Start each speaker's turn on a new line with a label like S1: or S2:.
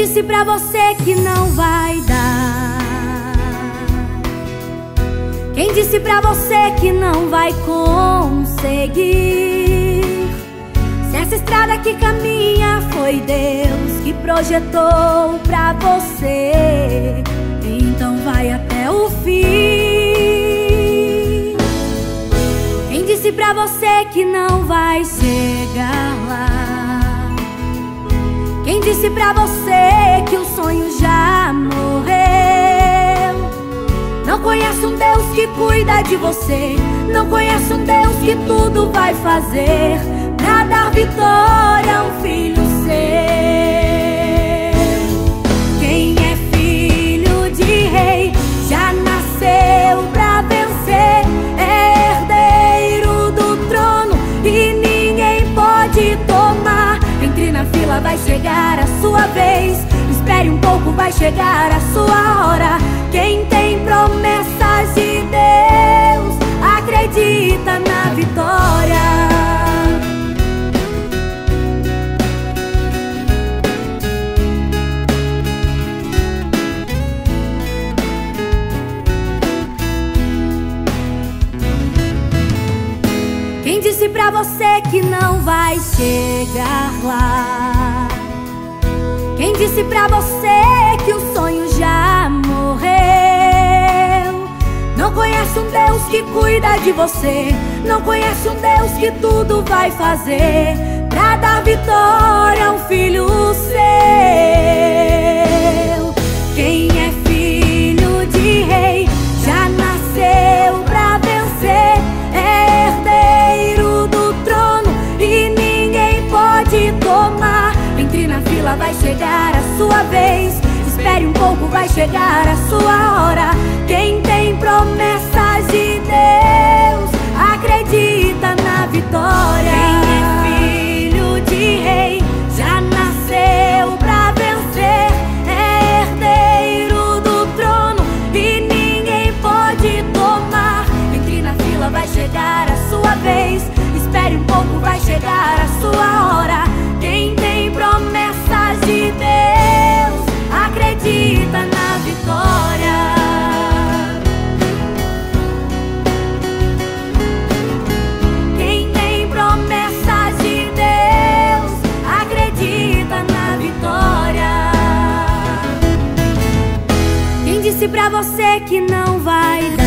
S1: disse pra você que não vai dar? Quem disse pra você que não vai conseguir? Se essa estrada que caminha foi Deus que projetou pra você, então vai até o fim. Quem disse pra você que não vai chegar lá? Quem disse pra você que o sonho já morreu? Não conhece um Deus que cuida de você, não conhece um Deus que tudo vai fazer pra dar vitória a um filho seu. Quem é filho de rei já nasceu pra vencer, é herdeiro do trono e ninguém pode tomar. Entre na fila, vai chegar a sua vez. Espere um pouco, vai chegar a sua hora. Quem tem promessas de Deus acredita na vitória. Quem disse pra você que não vai chegar lá? Quem disse pra você que o sonho já morreu? Não conhece um Deus que cuida de você, não conhece um Deus que tudo vai fazer pra dar vitória a um filho seu. Quem é filho de rei já nasceu pra vencer, é herdeiro do trono e ninguém pode tomar. Entre na fila, vai chegar a sua vez. Espere um pouco, vai chegar a sua hora. Quem tem promessas de Deus acredita na vitória. Quem é filho de rei já nasceu pra vencer, é herdeiro do trono e ninguém pode tomar. Entre na fila, vai chegar a sua vez. Espere um pouco, vai chegar a sua hora. Quem tem promessas de Deus acredita na vitória. Quem tem promessas de Deus acredita na vitória. Quem disse pra você que não vai dar?